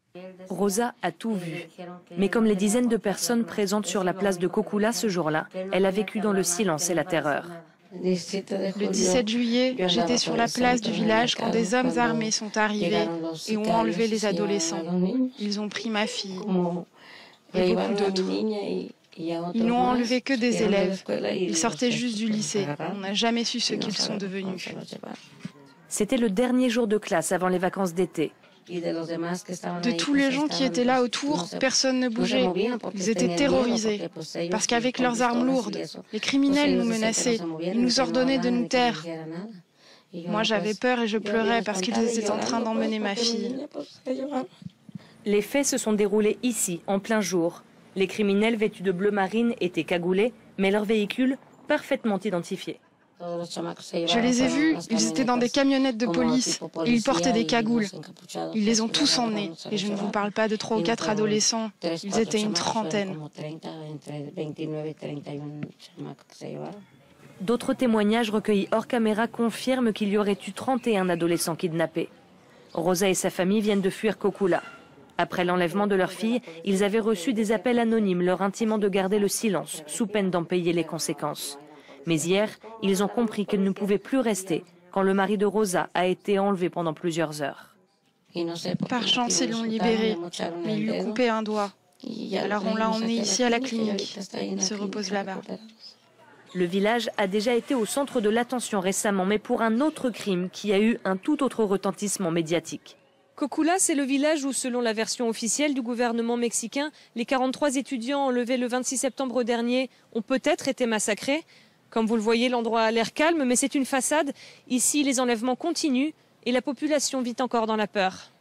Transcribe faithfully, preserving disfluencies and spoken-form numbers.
Rosa a tout vu. Mais comme les dizaines de personnes présentes sur la place de Cocula ce jour-là, elle a vécu dans le silence et la terreur. Le dix-sept juillet, j'étais sur la place du village quand des hommes armés sont arrivés et ont enlevé les adolescents. Ils ont pris ma fille et beaucoup d'autres. Ils n'ont enlevé que des élèves. Ils sortaient juste du lycée. On n'a jamais su ce qu'ils sont devenus. C'était le dernier jour de classe avant les vacances d'été. De tous les gens qui étaient là autour, personne ne bougeait. Ils étaient terrorisés. Parce qu'avec leurs armes lourdes, les criminels nous menaçaient. Ils nous ordonnaient de nous taire. Moi, j'avais peur et je pleurais parce qu'ils étaient en train d'emmener ma fille. Les faits se sont déroulés ici, en plein jour. Les criminels vêtus de bleu marine étaient cagoulés, mais leurs véhicules parfaitement identifiés. Je les ai vus, ils étaient dans des camionnettes de police et ils portaient des cagoules. Ils les ont tous emmenés. Et je ne vous parle pas de trois ou quatre adolescents, ils étaient une trentaine. D'autres témoignages recueillis hors caméra confirment qu'il y aurait eu trente et un adolescents kidnappés. Rosa et sa famille viennent de fuir Cocula. Après l'enlèvement de leur fille, ils avaient reçu des appels anonymes leur intimant de garder le silence, sous peine d'en payer les conséquences. Mais hier, ils ont compris qu'ils ne pouvaient plus rester quand le mari de Rosa a été enlevé pendant plusieurs heures. Par chance, ils l'ont libéré, mais ils lui coupaient un doigt. Alors on l'a emmené ici à la clinique. Il se repose là-bas. Le village a déjà été au centre de l'attention récemment, mais pour un autre crime qui a eu un tout autre retentissement médiatique. Cocula, c'est le village où, selon la version officielle du gouvernement mexicain, les quarante-trois étudiants enlevés le vingt-six septembre dernier ont peut-être été massacrés. Comme vous le voyez, l'endroit a l'air calme, mais c'est une façade. Ici, les enlèvements continuent et la population vit encore dans la peur.